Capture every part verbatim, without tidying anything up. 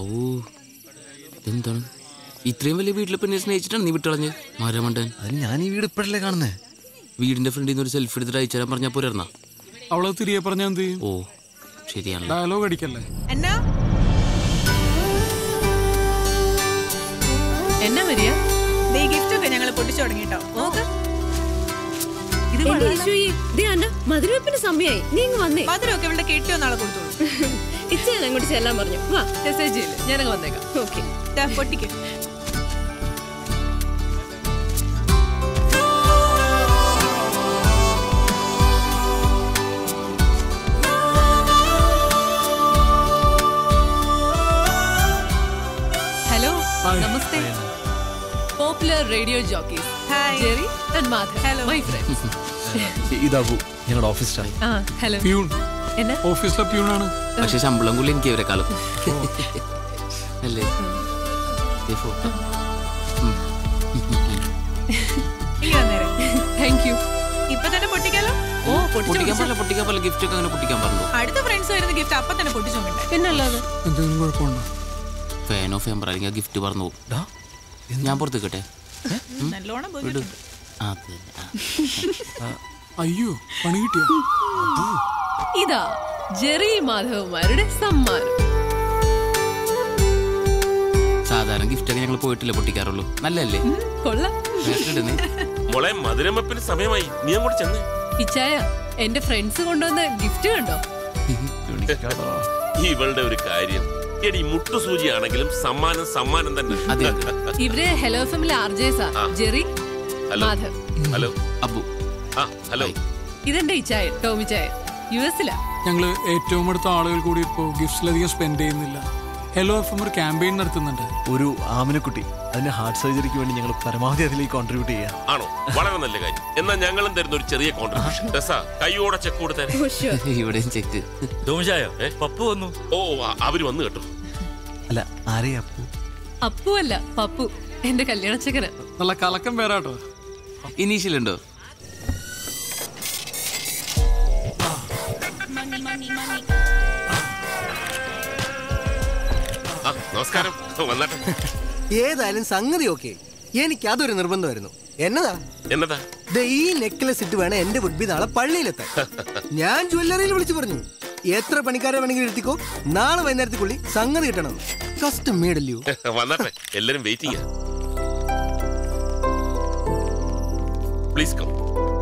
എന്താണ് ഇത്രയും വലിയ വീട്ടിലെ പെണ്ണെ സ്നേഹിച്ചിട്ടാണ് നീ വിട്ടളഞ്ഞ് മരമണ്ടൻ? അത് ഞാൻ ഈ വീട് ഇപ്പോഴല്ലേ കാണുന്നേ. വീടിന്റെ ഫ്രണ്ടിൽ നിന്ന് ഒരു സെൽഫി എടുത്തിട്ട് അയച്ചു തരാൻ പറഞ്ഞാൽ പോരാ? അവളെ തിരികെ പറഞ്ഞാൽ എന്ത് ചെയ്യും? ഓ ശരിയാണ്. ഡയലോഗ് അടിക്കല്ലേ. എന്നാ വരിക ഗിഫ്റ്റ് ഒക്കെ ഞങ്ങൾ പൊട്ടിച്ചു തുടങ്ങിട്ടോ. മധുരവെപ്പിന് സമയമായി. നീ വന്നേ. മധുരമൊക്കെ ഇവിടെ കെട്ടിയോ നാളെ കൊടുത്തോളൂ. ഇച്ചാൻ അങ്ങോട്ട് ചെല്ലാൻ പറഞ്ഞു. വാ മെസ്സേജ് ചെയ്യില്ല, ഞാനങ്ങ് വന്നേക്കാം. ഓക്കെ പൊട്ടിക്ക്. Hello namaste. Popular radio jockeys Jerry and Madhav. Hello my friends. ഇതാവൂ ഞങ്ങളുടെ ഓഫീസ് സ്റ്റാഫ്. ആ ഹലോ. പ്യൂൺ. എന്നാ ഓഫീസിലെ പ്യൂണാണ്. പക്ഷെ ശമ്പളം കൂടി എനിക്ക് ഇവരെക്കാളും അല്ലേ. Thank you. ഇപ്പൊ തന്നെ പൊട്ടിക്കാലോ. ഓ പൊട്ടിക്കാൻ പോലെ പൊട്ടിക്കാൻ പോലെ ഗിഫ്റ്റ് ഒക്കെ അങ്ങനെ പൊട്ടിക്കാൻ പറഞ്ഞു. അടുത്ത ഫ്രണ്ട്സ് വരുന്ന ഗിഫ്റ്റ് അപ്പൊ തന്നെ പൊട്ടിച്ചോണ്ടേ. പിന്നല്ലാതെ എന്തെങ്കിലും കുഴപ്പമുണ്ടോ? ഫാൻ ഓഫ് ചെയ്യാൻ അല്ലെങ്കിൽ ഗിഫ്റ്റ് പറഞ്ഞു പോകും. ഞാൻ പുറത്തേക്കട്ടെ. നല്ലോണം അയ്യോ പണി കിട്ടിയോ? ഇതാ ജെറി മാധവന്മാരുടെ സമ്മാനം. സാധാരണ ഗിഫ്റ്റ് ഒക്കെ ഞങ്ങൾ പോയിട്ടില്ല പൊട്ടിക്കാറുള്ളൂ. നല്ലല്ലേ? കൊള്ളാം. മോളെ മധുരമപ്പിന് സമയമായി, നീ അങ്ങോട്ട് ചെന്നേ. ഇച്ചായ എന്റെ ഫ്രണ്ട്സ് കൊണ്ടുവന്ന ഗിഫ്റ്റ് കണ്ടോ? ഇവളുടെ ഒരു കാര്യം എടി, മുട്ടുസൂചിയാണെങ്കിലും സമ്മാനം സമ്മാനം തന്നെ. ഇവര് ഹലോ ഫാമിലി ആർജേസാ. ജെറി മാധവ്. ഹലോ അബു. ആ ഹലോ. ഇതെന്റെ ഇച്ചായ ടോമി ചായ, യു എസിലാ. ഞങ്ങള് ഏറ്റവും അടുത്ത ആളുകൾ കൂടി ഇപ്പോ ഗിഫ്റ്റ്സിലധികം സ്പെൻഡ് ചെയ്യുന്നില്ല. ഹലോ എഫ് എം ഒരു ക്യാമ്പയിൻ നടത്തുന്നുണ്ട്. ഒരു ആമനക്കുട്ടി, അതിന്റെ ഹാർട്ട് സർജറിക്ക് വേണ്ടി ഞങ്ങൾ പരമാവധി അതിലേക്ക് കോൺട്രിബ്യൂട്ട് ചെയ്യാം. ആണോ? വളരെ നല്ല കാര്യം. എന്നാൽ ഞങ്ങളും തരുന്ന ഒരു ചെറിയ കോൺട്രിബ്യൂഷൻ. കൈയോടെ ചെക്ക് കൊടുത്തേ. ഇവിടെയും ചെക്ക്. പപ്പു വന്നു. ഓ അവര് വന്നു കേട്ടോ. അല്ല ആരെയാ അപ്പു? അപ്പു അല്ല പപ്പു, എന്റെ കല്യാണച്ചക്കന്. നല്ല കലക്കം പേരാട്ടോ. ഇനീഷ്യൽ ഉണ്ടോ? നമസ്കാരം. വന്നാട്ടെ. ഏതായാലും സംഗതി ഓക്കെ. എനിക്ക് അതൊരു നിർബന്ധമായിരുന്നു. എന്നതാ എന്നതാ ഈ നെക്ലസ് ഇട്ട് വേണം എന്റെ വുഡ്ബി നാളെ പള്ളിയിലെത്താൻ. ഞാൻ ജ്വല്ലറിയിൽ വിളിച്ചു പറഞ്ഞു, എത്ര പണിക്കാരെ വേണമെങ്കിലും എടുത്തിക്കോ, നാളെ വൈകുന്നേരത്തേക്കുള്ളി സംഗതി കിട്ടണം. കസ്റ്റം മേഡല്ലോ. വന്നാട്ടെ, എല്ലാരും waiting. Please come.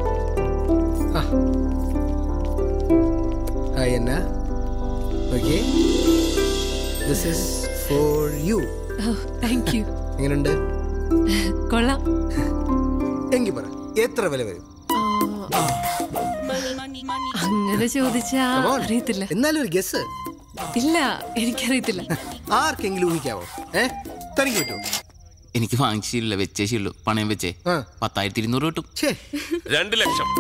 Hi Anna. Okay, this is for you. Thank you. എങ്ങനെയുണ്ട്? കൊള്ളാം. എങ്കിൽ പറ, എത്ര വില വരും? അങ്ങനെ ചോദിച്ചാ അറിയത്തില്ല. എന്നാലും ഒരു ഗസ്. ഇല്ല, എനിക്കറിയത്തില്ല. ആർക്കെങ്കിലും ഊഹിക്കാവോ? ഏഹ് തനിക്ക് പറ്റുമോ? എനിക്ക് വാങ്ങിച്ചില്ല, വെച്ചേ ശീലു. പണയം വെച്ചേ പത്തായിരത്തി ഇരുന്നൂറ് കിട്ടും. രണ്ട് ലക്ഷം.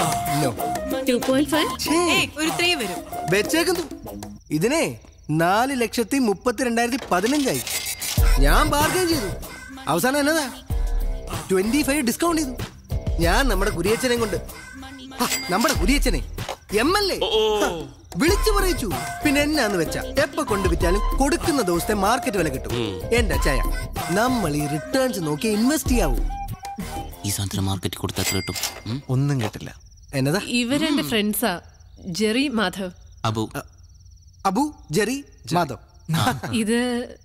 ഒരു ത്രീ വരും. വെച്ചേക്കുന്നു. ഇതിനെ നാല് ലക്ഷത്തി മുപ്പത്തി രണ്ടായിരത്തി പതിനഞ്ചായി. ഞാൻ ബാർഗൈൻ ചെയ്തു. അവസാനം എന്നതാ ട്വന്റി ഫൈവ് ഡിസ്കൗണ്ട് ചെയ്തു. ഞാൻ നമ്മുടെ കുരിയച്ചനെ കൊണ്ട് നമ്മുടെ കുരിയച്ചനെ എം എൽ എ വിളിച്ചു പറയിച്ചു. പിന്നെ എന്നാന്ന് വെച്ചാ എപ്പ കൊണ്ട് വിറ്റാലും കൊടുക്കുന്ന ദിവസത്തെ മാർക്കറ്റ് വില കിട്ടും. എന്റെ അച്ചായ, നമ്മൾ ഈ റിട്ടേൺസ് നോക്കി ഇൻവെസ്റ്റ് ചെയ്യാവൂ. ഈ സാധനം മാർക്കറ്റ് കൊടുത്താൽ എത്ര കിട്ടും? ഒന്നും കേട്ടില്ല. എന്നതാ? ഇവരെന്റെ ഫ്രണ്ട്സാ, ജെറി മാധവ്. അബു. അബു ജെറി മാധവ്. ഇത്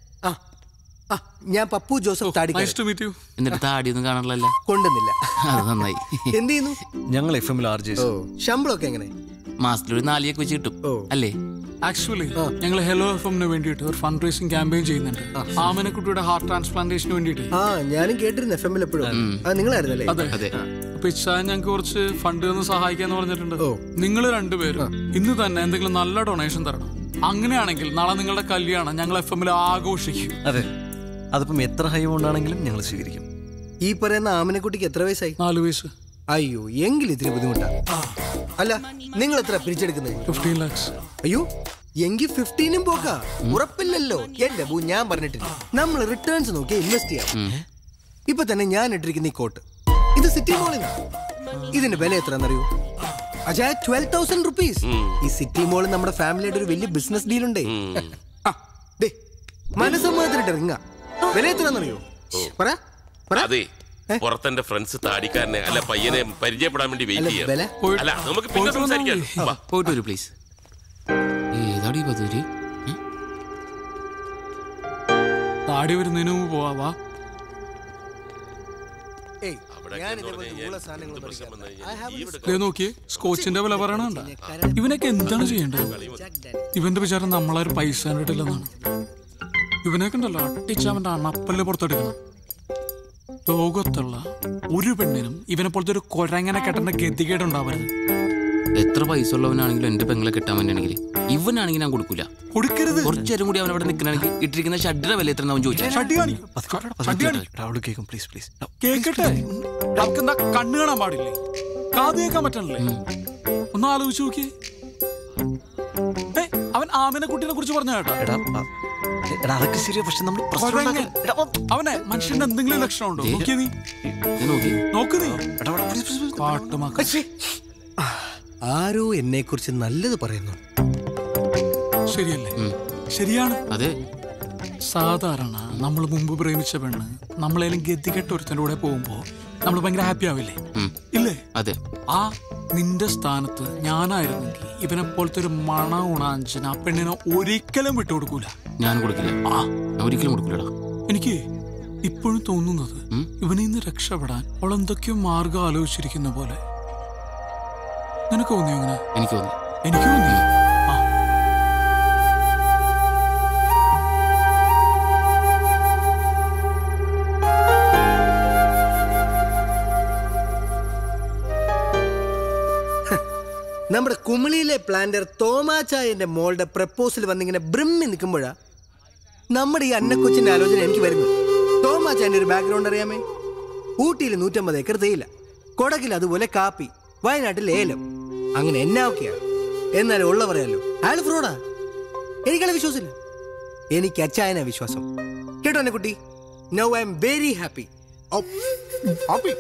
ഞാൻ പപ്പു ജോസഫ് താടി. എന്നിട്ട് താടിയൊന്നും കാണാറില്ല. കൊണ്ടുവന്നില്ല. അത് നന്നായി. എന്ത് ചെയ്യുന്നു? ഞങ്ങൾ എഫ് എമ്മിൽ ആർജേസ്. ശമ്പളമൊക്കെ എങ്ങനെ? മാസത്തിലൊരു നാലിയൊക്കെ വെച്ച് കിട്ടും അല്ലേ? ആക്ച്വലി ഞങ്ങൾ ഹലോ എഫ് എമ്മിന് വേണ്ടിയിട്ട് ഒരു ഫണ്ട് റേസിംഗ് ക്യാമ്പയിൻ ചെയ്യുന്നുണ്ട്. ആമനക്കുട്ടിയുടെ ഹാർട്ട് ട്രാൻസ്പ്ലാന്റേഷന് വേണ്ടിയിട്ട്. ആ ഞാനും കേട്ടിരുന്നു എഫ് എമ്മിൽ എപ്പോഴും. നിങ്ങളായിരുന്നല്ലേ? അതെ. അപ്പൊ ഇച്ചാൻ ഞങ്ങൾക്ക് കുറച്ച് ഫണ്ട് ഒന്ന് സഹായിക്കാന്ന് പറഞ്ഞിട്ടുണ്ട്. നിങ്ങൾ രണ്ടുപേരും ഇന്ന് തന്നെ എന്തെങ്കിലും നല്ല ഡൊണേഷൻ തരണം. അങ്ങനെയാണെങ്കിൽ നാളെ നിങ്ങളുടെ കല്യാണം ഞങ്ങൾ എഫ് എമ്മിൽ ആഘോഷിക്കും. അതെ, അതിപ്പം എത്ര ഹൈ കൊണ്ടാണെങ്കിലും ഞങ്ങൾ സ്വീകരിക്കും. ഈ പറയുന്ന ആമനക്കുട്ടിക്ക് എത്ര വയസ്സായി? നാല് വയസ്സ്. അയ്യോ, എങ്കിൽ ഇത്തിരി ബുദ്ധിമുട്ടാ. അല്ല, നിങ്ങൾ എത്ര പിരിച്ചെടുക്കുന്നത്? ഫിഫ്റ്റീൻ ലാക്സ്. അയ്യോ, എങ്കിൽ ഫിഫ്റ്റീനും പോക്കാ. ഉറപ്പില്ലല്ലോ. എന്റെ ബൂ, ഞാൻ പറഞ്ഞിട്ടില്ല, നമ്മൾ റിട്ടേൺസ് നോക്കി ഇൻവെസ്റ്റ് ചെയ്യാം. ഇപ്പൊ തന്നെ ഞാൻ ഇട്ടിരിക്കുന്ന ഈ കോട്ട്, ഇത് സിറ്റി മോളിൽ. ഇതിന്റെ വില എത്രയെന്നറിയോ? അജായ ട്വൽവ് തൗസൻഡ് റുപ്പീസ്. ഈ സിറ്റി മോളിൽ നമ്മുടെ ഫാമിലിയുടെ ഒരു വലിയ ബിസിനസ് ഡീൽ ഉണ്ടേ. മനസ്സമ്മതത്തിലിട്ട് റിങ്ങ വില എത്രയാണെന്നറിയോ? പറ പറ. അതെ, പുറത്തെന്റെ ഫ്രണ്ട്സ് താടിക്കാരനെ അല്ല പയ്യനെ പരിചയപ്പെടാൻ വേണ്ടി വെയിറ്റ് ചെയ്യാം. അല്ല നമുക്ക് പിന്നെ സംസാരിക്കാം. പോയിട്ട് വരൂ പ്ലീസ്. ഏതാടി പതൂരി? താടി വരുന്നതിന് മുമ്പ് പോവാ. നോക്കിയേ, സ്കോച്ചിന്റെ വില പറയണണ്ട. ഇവനൊക്കെ എന്താണ് ചെയ്യേണ്ടത്? ഇവന്റെ വിചാരം നമ്മളാരും പൈസ കണ്ടിട്ടില്ലെന്നാണ്. ഇവനൊക്കെ ഉണ്ടല്ലോ അട്ടിച്ച് അവന്റെ അണപ്പല്ല് പുറത്തെടുക്കണം. ലോകത്തുള്ള ഒരു പെണ്ണിനും ഇവനെ പോലത്തെ ഒരു കൊരങ്ങനെ കെട്ടേണ്ട ഗതികേടുണ്ടാവരുത്. എത്ര പൈസ ഉള്ളവനാണെങ്കിലും എന്റെ പെങ്ങളെ കെട്ടാൻ വേണ്ടിയാണെങ്കിൽ ഇവനാണെങ്കിൽ ഞാൻ കൊടുക്കൂല. കൊടുക്കരുത്. കുറച്ചേരും കൂടി അവൻ അവിടെ നിൽക്കണമെങ്കിൽ ഇട്ടിരിക്കുന്ന ഷഡ്ഡിയുടെ വില എത്ര അവൻ ചോദിച്ചാൽ കേക്കട്ടെ. എന്താ കണ്ണു കാണാൻ പാടില്ലേ? കാത് കേൾക്കാൻ പറ്റണല്ലേ? ഒന്ന് ആലോചിച്ച് നോക്കി. അവൻ ആമിനെ കുട്ടീനെ കുറിച്ച് പറഞ്ഞ കേട്ടോ. അവനെ മനുഷ്യന്റെ എന്തെങ്കിലും ലക്ഷണം ഉണ്ടോ? നോക്കിയ നീ നോക്ക് നീ പാട്ടുമാക്ക. ആരോ എന്നെ കുറിച്ച് നല്ലത് പറയുന്നു. ശരിയല്ലേ? ശരിയാണ്. അതെ, സാധാരണ നമ്മൾ മുമ്പ് പ്രേമിച്ച പെണ്ണ് നമ്മളേലും ഗതികെട്ട ഒരുത്തൻ്റെ കൂടെ പോകുമ്പോ നമ്മൾ ഭയങ്കര ഹാപ്പി ആവില്ലേ? ഇല്ലേ? അതെ. ആ നിന്റെ സ്ഥാനത്ത് ഞാനായിരുന്നെങ്കിൽ ഇവനെ പോലത്തെ ഒരു മണ ഉണാഞ്ചന ആ പെണ്ണിനെ ഒരിക്കലും വിട്ടുകൊടുക്കൂല. ഞാൻ കൊടുക്കില്ല. ആ ഒരിക്കലും കൊടുക്കൂലടാ. എനിക്ക് ഇപ്പോഴും തോന്നുന്നത് ഇവനിൽ നിന്ന് രക്ഷപ്പെടാൻ അവൾ എന്തൊക്കെയോ മാർഗം ആലോചിച്ചിരിക്കുന്ന പോലെ. നിനക്ക് തോന്നിയോ അങ്ങനെ? എനിക്ക് തോന്നി. എനിക്ക് തോന്നി. നമ്മുടെ കുമിളിയിലെ പ്ലാന്റർ തോമാച്ചായന്റെ മോളുടെ പ്രപ്പോസൽ വന്നിങ്ങനെ ബ്രിമ്മി നിൽക്കുമ്പോഴാ നമ്മുടെ ഈ അന്നക്കൊച്ചിന്റെ ആലോചന എനിക്ക് വരുന്നത്. തോമാച്ചായന്റെ ഒരു ബാക്ക്ഗ്രൗണ്ട് അറിയാമേ? ഊട്ടിയിൽ നൂറ്റമ്പത് ഏക്കർ തേയില, കൊടകിൽ അതുപോലെ കാപ്പി, വയനാട്ടിൽ ഏലം, അങ്ങനെ എന്നാ ഒക്കെയാണ്. എന്നാലും ഉള്ള പറയാലോ, അയാൾ ഫ്രോഡാ. എനിക്കയാളെ വിശ്വാസമില്ല. എനിക്ക് അച്ചായനാ വിശ്വാസം. കേട്ടോ എന്നെ കുട്ടി? Now I am very happy. Happy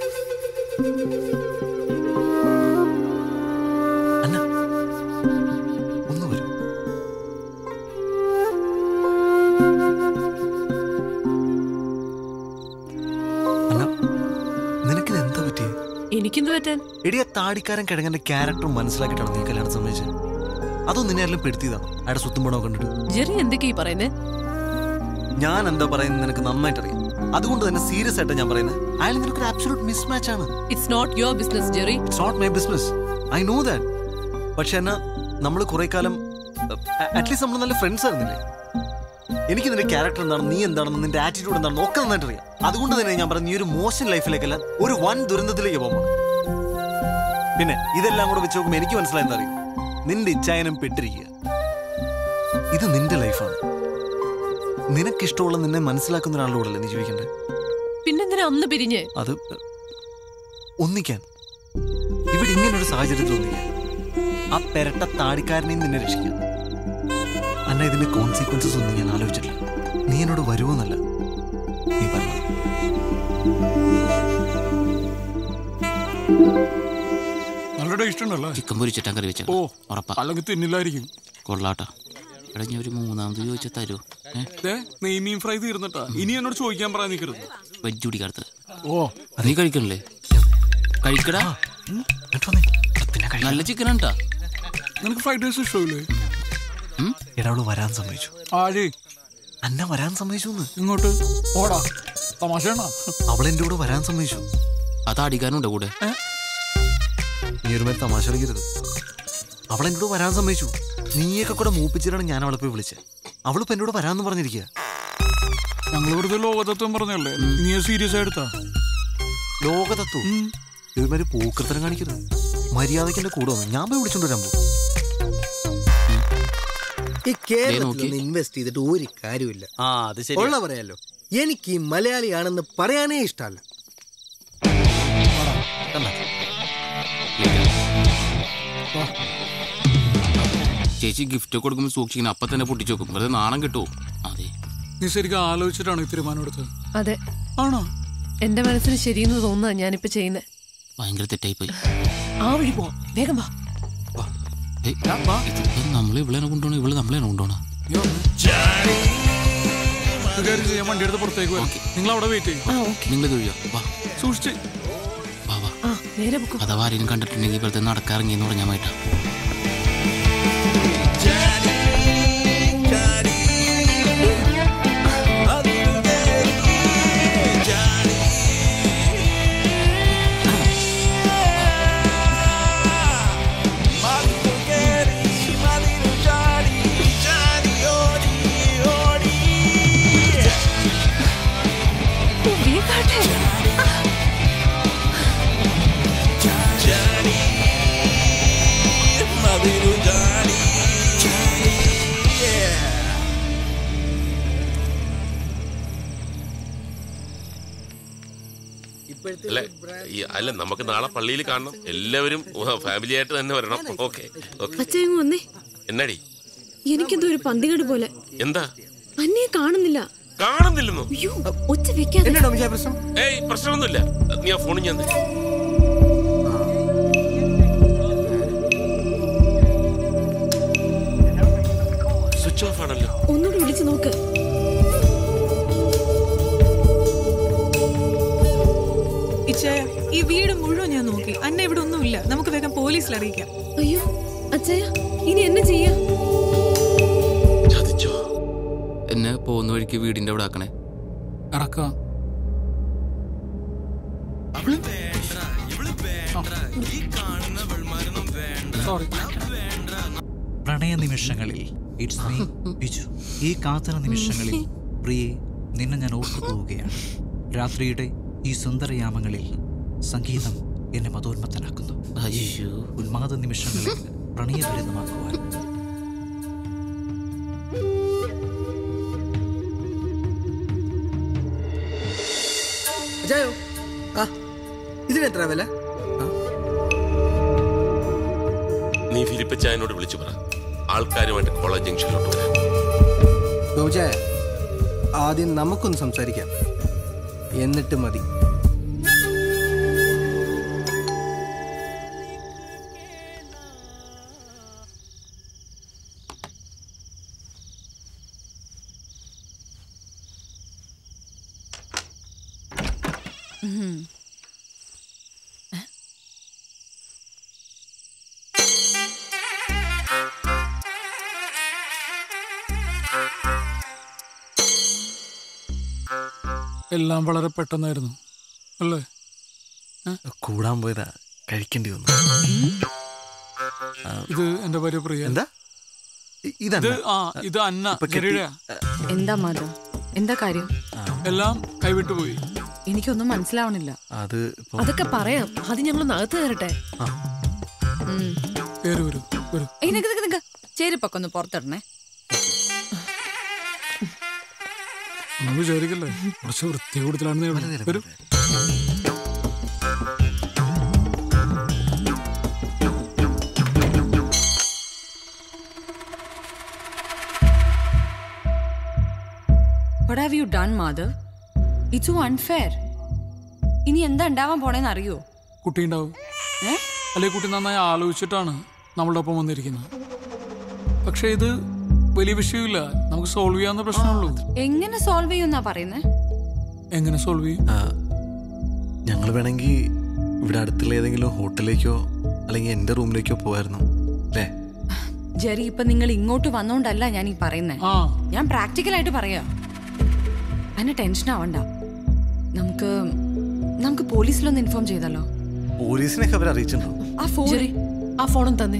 എനിക്കെന്ത് പറ്റാൻ? എടിയ താടിക്കാരൻ കിഴങ്ങന്റെ ക്യാരക്ടർ മനസ്സിലാക്കിയിട്ടാണ് നീ കല്യാണം സമ്മതിച്ചത്. അതോ നിന്നെ ആരെങ്കിലും പെടുത്തിയതാണ് അയാളുടെ സ്വത്തും പണോ കണ്ടിട്ട്? ജെറി എന്തൊക്കെയാ പറയുന്നേ? ഞാൻ എന്താ പറയുന്നത് നിനക്ക് നന്നായിട്ട് അറിയാം. അതുകൊണ്ട് തന്നെ സീരിയസ് ആയിട്ട് ഞാൻ പറയുന്നത് അയാൾ നിനക്ക് അബ്സല്യൂട്ട് മിസ്മാച്ച് ആണ്. It's not your business Jerry. It's not my business. I know that. പക്ഷെ എന്നാ നമ്മൾ കുറെ കാലം അറ്റ്ലീസ്റ്റ് നമ്മൾ നല്ല ഫ്രണ്ട്സ് ആയിരുന്നില്ലേ? എനിക്ക് നിന്റെ ക്യാരക്ടർ എന്താണ്, നീ എന്താണെന്ന്, നിന്റെ ആറ്റിറ്റ്യൂഡ് എന്താണെന്ന് ഒക്കെ നന്നായിട്ട് അറിയാം. അതുകൊണ്ട് തന്നെ ഞാൻ പറഞ്ഞു, നീ ഒരു മോശം ലൈഫിലേക്കല്ല ഒരു വൻ ദുരന്തത്തിലേക്ക് പോകുമ്പോൾ. പിന്നെ ഇതെല്ലാം കൂടെ വെച്ച് നോക്കുമ്പോൾ എനിക്ക് മനസ്സിലായി എന്താ അറിയും, നിന്റെ ഇച്ഛായനം പെട്ടിരിക്കുക. ഇത് നിന്റെ ലൈഫാണ്. നിനക്കിഷ്ടമുള്ള നിന്നെ മനസ്സിലാക്കുന്ന ഒരാളുടെ നീ ജീവിക്കണ്ടേ? പിന്നെന്തിനാ അന്ന് പിരിഞ്ഞ്? അത് ഒന്നിക്കാൻ ഇവിടെ ഇങ്ങനൊരു സാഹചര്യത്തിൽ ഒന്നിക്കാൻ ആ പെരട്ട താടിക്കാരനെയും നിന്നെ രക്ഷിക്കാം. അല്ല, ഇതിന്റെ കോൺസിക്വൻസസ് ഒന്നും ഞാൻ ആലോചിച്ചിട്ടില്ല. നീ എന്നോട് വരുമോന്നല്ല, നീ പറഞ്ഞു. നല്ല ടേസ്റ്റ് ഉണ്ടല്ലോ. ചിക്കൻ പൊരിച്ചിട്ടാ കറി വെച്ച. ഓ ഉറപ്പാ. അല്ലെങ്കിൽ തിന്നില്ലായിരിക്കും. കൊള്ളാട്ടാ. എടാ ഞാൻ ഒരു മൂന്നാമത് ചോദിച്ചാൽ തരുമോ? നെയ്മീൻ ഫ്രൈ തീർന്നിട്ടാ. ഇനി എന്നോട് ചോദിക്കാൻ പറയാൻ നിൽക്കരുത്. വെജ് കുടിക്കാത്ത. ഓ നീ കഴിക്കണല്ലേ? കഴിക്കടാ. നല്ല ചിക്കൻ ഉണ്ടാ. നിനക്ക് ഫ്രൈഡ് റൈസ് ഇഷ്ടമില്ലേ? എടാവള് വരാൻ സമ്മതിച്ചു. ആര്? അന്ന വരാൻ സമ്മതിച്ചു. ഇങ്ങോട്ട് ഓടാ. തമാശ. അവളെന്റെ കൂടെ വരാൻ സമ്മതിച്ചു. ആ താടിക്കാരനുണ്ടോ കൂടെ? നീ ഒരു മേൽ തമാശ കളിക്കരുത്. അവളെന്റെ കൂടെ വരാൻ സമ്മതിച്ചു. നീയൊക്കെ കൂടെ മൂപ്പിച്ചിട്ടാണ് ഞാൻ അവളെ പോയി വിളിച്ചത്. അവളിപ്പോ എന്നോട് വരാന്ന് പറഞ്ഞിരിക്കുക. ഞങ്ങൾ വെറുതെ ലോകതത്വം പറഞ്ഞല്ലേ, നീ സീരിയസ് ആയിട്ടാ? ലോകതത്വം ഇവര് പൂക്കൃത്തരം കാണിക്കരുത്. മര്യാദയ്ക്ക് എന്റെ കൂടെ വന്നു ഞാൻ പോയി വിളിച്ചോണ്ട് വരാൻ പോകും. ഈ കേരളത്തിൽ ഇൻവെസ്റ്റ് ചെയ്തിട്ട് ഒരു കാര്യമില്ല. ഉള്ള പറയാലോ, എനിക്ക് ഈ മലയാളിയാണെന്ന് പറയാനേ ഇഷ്ടമല്ല. ചേച്ചി ഗിഫ്റ്റ് കൊടുക്കുമ്പോൾ സൂക്ഷിക്കണം. അപ്പൊ തന്നെ പൊട്ടിച്ചു നോക്കും. വെറുതെ നാണം കിട്ടുമോ? അതെ. നീ ശരിക്കും ആലോചിച്ചിട്ടാണ് ഈ തീരുമാനം എടുത്തത്? അതെ. ആണോ? എന്റെ മനസ്സിന് ശരിയെന്ന് തോന്നുന്ന ഞാനിപ്പോ ചെയ്യുന്നത്. ഭയങ്കര തെറ്റായി പോയി. ആ വഴി പോവാം. വേഗം വാ. നമ്മളെ ഇവളെ കൊണ്ടുപോണോ? ഇവള് നമ്മളെ കൊണ്ടുപോണോ? കാര്യം ചെയ്യാൻ വണ്ടി എടുത്ത് പുറത്തേക്ക് വരാം. നിങ്ങൾ അവിടെ വെയിറ്റ് ചെയ്യും. നിങ്ങൾ തൊഴിയോ വാ സൂക്ഷിച്ച് വാ വാ അഥവാ ആരെയും കണ്ടിട്ടുണ്ടെങ്കിൽ ഇപ്പോഴത്തെ നടക്കാറിങ്ങിന്ന് പറഞ്ഞാൽ മാറ്റാം. അല്ല അല്ല നമുക്ക് നാളെ പള്ളിയിൽ കാണണം. എല്ലാവരും ഫാമിലി ആയിട്ട് തന്നെ വരണം. ഓക്കെ വന്നേ. എന്നാടി എനിക്കെന്തോ ഒരു പന്തികേട് പോലെ. എന്താ അന്നേ കാണുന്നില്ല? കാണുന്നില്ലെന്നോ? ഒച്ച വെക്കാതെ. ഏയ് പ്രശ്നമൊന്നുമില്ല. നീ ആ ഫോണിൽ ഞാൻ സ്വിച്ച് ഓഫ് ആണല്ലോ. ഒന്നുകൂടി വിളിച്ചു നോക്ക്. ഈ വീട് മുഴുവൻ ഞാൻ നോക്കി. അന്ന ഇവിടെ ഒന്നുമില്ല. നമുക്ക് വേഗം പോലീസിൽ അറിയിക്കാം. അയ്യോ അച്ഛയ, ഇനി എന്നെ ചെയ്യാ? ചതിച്ചോ? എന്നെ പോകുന്ന വഴിക്ക് വീടിന്റെ അവിടെ ആക്കണേ. ഇറക്കാം. പ്രണയ നിമിഷങ്ങളിൽ ഇറ്റ്സ് മീ ബിജു. ഈ കാത്തന നിമിഷങ്ങളിൽ പ്രിയെ നിന്നെ ഞാൻ ഓർത്തു പോവുകയാണ്. രാത്രിയുടെ ഈ സുന്ദരയാമങ്ങളിൽ സംഗീതം എന്നെ മതോന്മത്തനാക്കുന്നു. ഉന്മാദ നിമിഷങ്ങളിൽ പ്രണയഭരിതമാക്കുവാൻ ഇതിനെത്ര വില? നീ ഫിലിപ്പച്ചായനോട് വിളിച്ചു പറ ആൾക്കാരുമായിട്ട് കോളേജ് ജംഗ്ഷനിലോട്ട് വരാം. ആദ്യം നമുക്കൊന്ന് സംസാരിക്കാം, എന്നിട്ട് മതി. എല്ലാം വളരെ പെട്ടെന്നായിരുന്നു അല്ലേ? കൂടാൻ പോയതാ, കഴിക്കേണ്ടി വന്നു. ഇത് എന്റെ ഭാര്യ പ്രിയ. എന്താ ഇത്? ആ ഇത് അന്ന. എന്താ മാധവ്, എന്താ കാര്യം? എല്ലാം കൈവിട്ടു പോയി. എനിക്കൊന്നും മനസ്സിലാവണില്ല. അത് അതൊക്കെ പറയാം. അത് ഞങ്ങൾ നകത്ത് കയറട്ടെ. ചേരിപ്പൊക്കെ ഒന്ന് പുറത്തിടണേ. ഒന്നും വിചാരിക്കല്ലേ, കുറച്ച് വൃത്തി കൂടുതലാണെന്ന് വരും. What have you done, mother? It's so unfair. ഇനി എന്താ ഉണ്ടാവാൻ പോണേന്ന് അറിയോ? കുട്ടി ഉണ്ടാവും. അല്ലെ കുട്ടി നന്നായി ആലോചിച്ചിട്ടാണ് നമ്മളുടെ ഒപ്പം വന്നിരിക്കുന്നത്. പക്ഷെ ഇത് വലിയ വിഷയമില്ല, നമുക്ക് സോൾവ് ചെയ്യാവുന്ന പ്രശ്നമുള്ളൂ. എങ്ങനെ സോൾവ് ചെയ്യുന്നാ പറയുന്നേ? എങ്ങനെ സോൾവ് ചെയ്യും? ഞങ്ങൾ വേണമെങ്കിൽ ഇവിടെ അടുത്തുള്ള ഏതെങ്കിലും ഹോട്ടലിലേക്കോ അല്ലെങ്കിൽ എന്റെ റൂമിലേക്കോ പോവായിരുന്നു അല്ലേ? ജെറി, ഇപ്പൊ നിങ്ങൾ ഇങ്ങോട്ട് വന്നോണ്ടല്ല ഞാൻ ഈ പറയുന്നേ. ഞാൻ പ്രാക്ടിക്കലായിട്ട് പറയാ. അതിന് ടെൻഷൻ ആവണ്ട. നമുക്ക് നമുക്ക് പോലീസിലൊന്ന് ഇൻഫോം ചെയ്തല്ലോ. പോലീസിനൊക്കെ അവർ അറിയിച്ചിട്ടുണ്ടോ? ആ ഫോൺ ആ ഫോണും തന്നെ.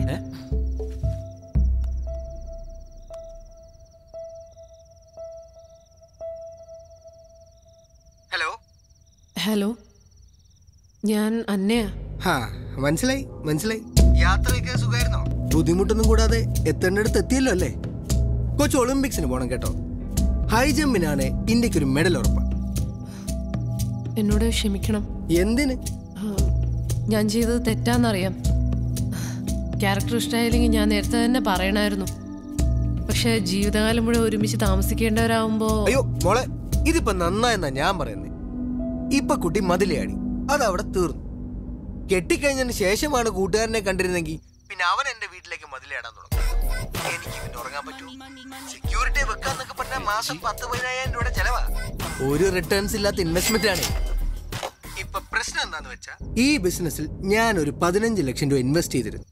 ഹലോ ഹലോ, ഞാൻ അന്നയാ. മനസ്സിലായി മനസ്സിലായി. യാത്രയൊക്കെ സുഖമായിരുന്നോ? ബുദ്ധിമുട്ടൊന്നും കൂടാതെ എത്തേണ്ടടുത്ത് എത്തിയല്ലോ അല്ലേ? കൊച്ചു ഒളിമ്പിക്സിന് പോണം കേട്ടോ. ഹൈ ജമ്പിനാണ് ഇന്ത്യക്ക് ഒരു മെഡൽ ഉറപ്പാണ്. എന്നോട് ക്ഷമിക്കണം. എന്തിന്? ഞാൻ ചെയ്തത് തെറ്റാന്നറിയാം. ക്യാരക്ടർ ഇഷ്ടമായില്ലെങ്കിൽ ഞാൻ നേരത്തെ തന്നെ പറയണായിരുന്നു. പക്ഷെ ജീവിതകാലം മുഴുവൻ ഒരുമിച്ച് താമസിക്കേണ്ടവരാകുമ്പോ. അയ്യോ മോളെ, ഇതിപ്പോ നന്നായെന്നാ ഞാൻ പറയുന്നത്. ഇപ്പൊ കുട്ടി മതിലയാടി, അതവിടെ തീർന്നു. കെട്ടിക്കഴിഞ്ഞതിന് ശേഷമാണ് കൂട്ടുകാരനെ കണ്ടിരുന്നെങ്കിൽ പിന്നെ അവൻ എന്റെ വീട്ടിലേക്ക് മതിലേടാൻ തുടങ്ങും. എനിക്ക് പിന്നെ ഉറങ്ങാൻ പറ്റൂ? സെക്യൂരിറ്റി വെക്കാന്നൊക്കെ പറഞ്ഞാൽ മാസം പത്ത് പതിനായിരം രൂപയുടെ ചെലവാ. ഒരു റിട്ടേൺസ് ഇല്ലാത്ത ഇൻവെസ്റ്റ്മെന്റ് ആണ്. ഇപ്പൊ പ്രശ്നം എന്താന്ന് വെച്ചാ ഈ ബിസിനസ്സിൽ ഞാൻ ഒരു പതിനഞ്ച് ലക്ഷം രൂപ ഇൻവെസ്റ്റ് ചെയ്തിരുന്നു.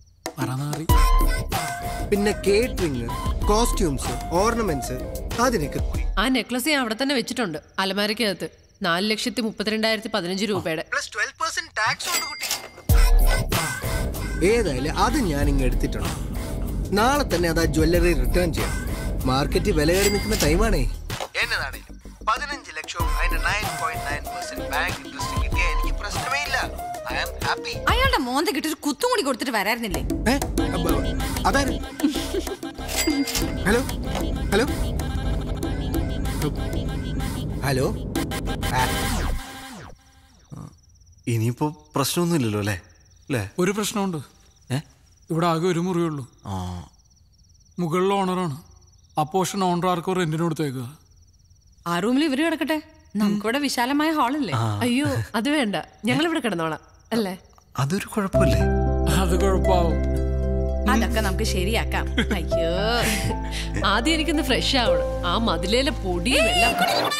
പിന്നെ കേറ്ററിംഗ്, കോസ്റ്റ്യൂംസ്, ഓർണമെന്റ്സ് അതിനൊക്കെ ആ നെക്ലസ് ഞാൻ അവിടെ തന്നെ വെച്ചിട്ടുണ്ട് അലമാരക്കകത്ത്. നാല് ലക്ഷത്തി മുപ്പത്തിരണ്ടായിരത്തി പതിനഞ്ച് രൂപയുടെ പ്ലസ് ട്വൽവ് പെർസെന്റ് ടാക്സ് ഉണ്ട് കുട്ടി. ഏതായാലും അത് ഞാൻ ഇങ്ങ് എടുത്തിട്ടുണ്ട്. നാളെ തന്നെ അത് ആ ജ്വല്ലറി റിട്ടേൺ ചെയ്യാം. മാർക്കറ്റ് വില കയറി നിൽക്കുന്ന ടൈമാണേ. എന്നതാണേലും പതിനഞ്ച് ലക്ഷവും അതിന്റെ nine point nine percent bank interest കിട്ടിയ എനിക്ക് പ്രശ്നമേ ഇല്ല. I am happy. അയാളുടെ മോന്ത കിട്ടി ഒരു കുത്തും കൂടി കൊടുത്തിട്ട് വരായിരുന്നില്ലേ? അതാര്? Hello hello hello. ഇനിയിപ്പോ പ്രശ്നമൊന്നുമില്ലല്ലോ അല്ലേ? അല്ലേ? ഒരു പ്രശ്നമുണ്ട്. ഇവിടെ ആകെ ഒരു മുറിയുള്ളൂ. മുകളിൽ ഓണറാണ്. ആ പോർഷൻ ഓണർ ആർക്കോ റെന്റിന് കൊടുത്തേക്കുക. ആ റൂമിൽ ഇവര് കിടക്കട്ടെ, നമുക്കിവിടെ വിശാലമായ ഹാളല്ലേ. അയ്യോ അത് വേണ്ട, ഞങ്ങൾ ഇവിടെ കിടന്നോളാം അല്ലേ? അതൊരു കുഴപ്പമില്ലേ? അത് കുഴപ്പാവും. അതൊക്കെ നമുക്ക് ശരിയാക്കാം. അയ്യോ ആദ്യം എനിക്കൊന്ന് ഫ്രഷ് ആവണം. ആ മതിലേലെ പൊടിയും എല്ലാം.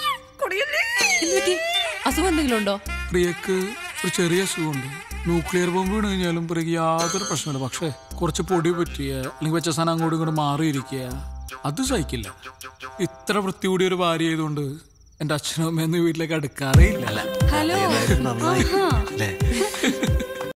അസുഖം എന്തെങ്കിലും ഉണ്ടോ? പ്രിയക്ക് ഒരു ചെറിയ അസുഖമുണ്ട്. ന്യൂക്ലിയർ ബോംബ് വീണ് കഴിഞ്ഞാലും പ്രിയക്ക് യാതൊരു പ്രശ്നമില്ല. പക്ഷേ കുറച്ച് പൊടി പറ്റിയ അല്ലെങ്കിൽ വെച്ച സാധനം അങ്ങോട്ടും ഇങ്ങോട്ട് മാറിയിരിക്കുക അത് സഹിക്കില്ല. ഇത്ര വൃത്തി കൂടിയ ഒരു ഭാര്യ ആയതുകൊണ്ട് എന്റെ അച്ഛനും അമ്മയൊന്നും വീട്ടിലേക്ക് അടുക്കാറേ ഇല്ല. ഹലോ.